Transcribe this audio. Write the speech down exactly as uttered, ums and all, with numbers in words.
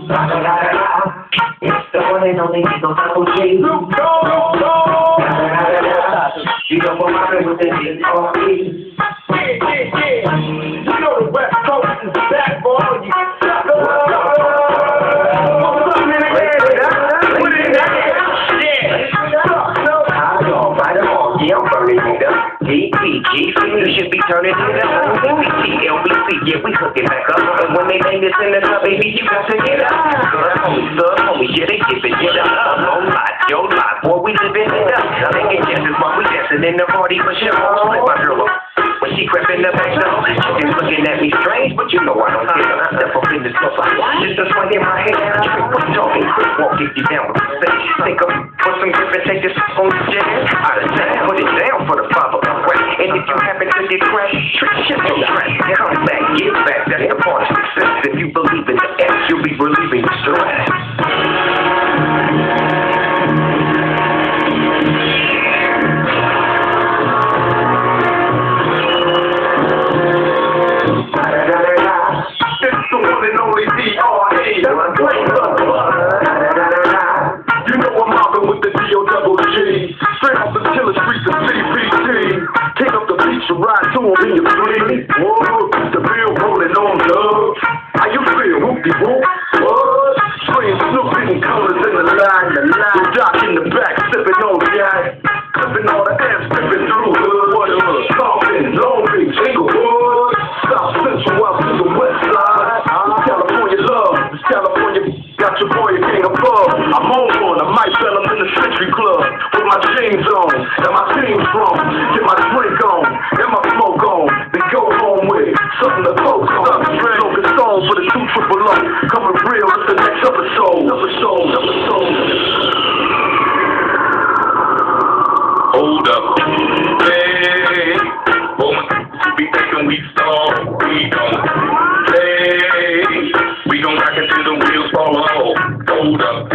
La la la la, it's the one and only Eagle Double G. La la la la, you know what I'm with the D R E. Yeah, yeah, yeah. You know the West Coast is back for all you suckers. Yeah, I'm burning it up. D P G, you should be turning it up. B B T, L B C, yeah, we hook it back up. And when they name this in the club, baby, you got to get up. Girl, homie, thug, homie, yeah, they giving it up. No lie, yo lie, boy, we living it up. Making chances while we dancing in the party for sure. Split my girl up. When she crept in the back door, she just looking at me strange, but you know I don't care. I step up in this club, just a swing in my head. Trick, quick talking, quick walk, if you down with the stage. Think of put some grip and take this on the jet. Out of town, put it down for the father of rap. And if you happen to get crashed, trick shit on track. Come back, get back, that's the part of success. If you believe in the S, you'll be relieving the stress. You know I'm mobbing with the D O double G. Straight off the killer streets of C B T. Take up the beach and ride to him in your fleet. Whoa, the bill rolling on love. How you feel? Whoop-de-whoop. What? Spraying Snoop hitting colors in the line. The line. The doc in the back sipping on the eye. Clipping all the ass, sipping through hood. What a hood. Compton, Long Beach, Inglewood. South Central out to the west side. California love. This California got your boy a king above. I'm on one. I might sell him in the Century Club with my jeans on and my team strong. Get my drink on and my smoke on. Then go home with something to post on. Smoke a song for the two triple O. Coming real with the next episode. Episode. Episode. Hold up. Hey, woman, we thinking we strong. We don't. Hey, we gon' rock it till the wheels fall off. Hold up.